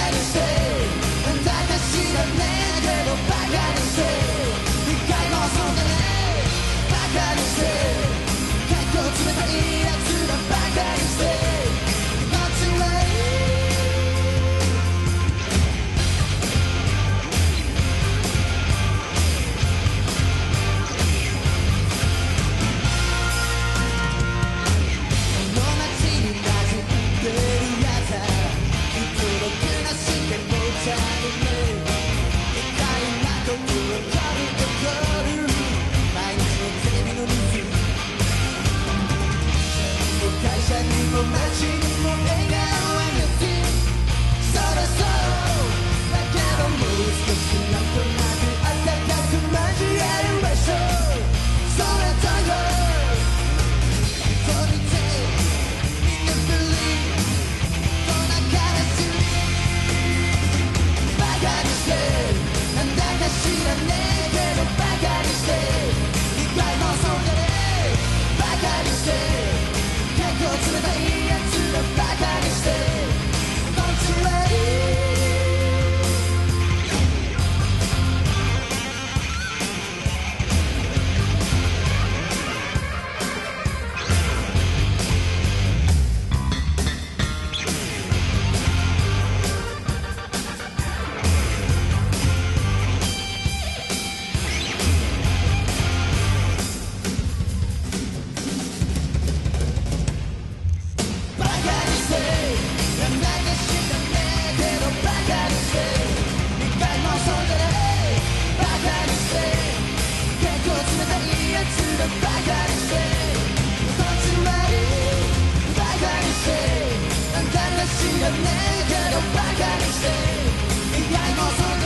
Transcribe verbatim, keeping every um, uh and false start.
にしてなんだか知らねえけどバカにして一回も遊んでねバカにして結構冷たいやつらバカにして街にも笑顔は抜きそろそろだけどもう少しなんとなく暖かく交える場所それとよ人見てみんな不利こんな悲しみバカにしてなんだか知らねえけどバカにして一回もそんでねバカにして冷たいやつらバカにしてこっちはバカにしてこっちまでバカにしてなんだか知らねえけどバカにして意外もそんな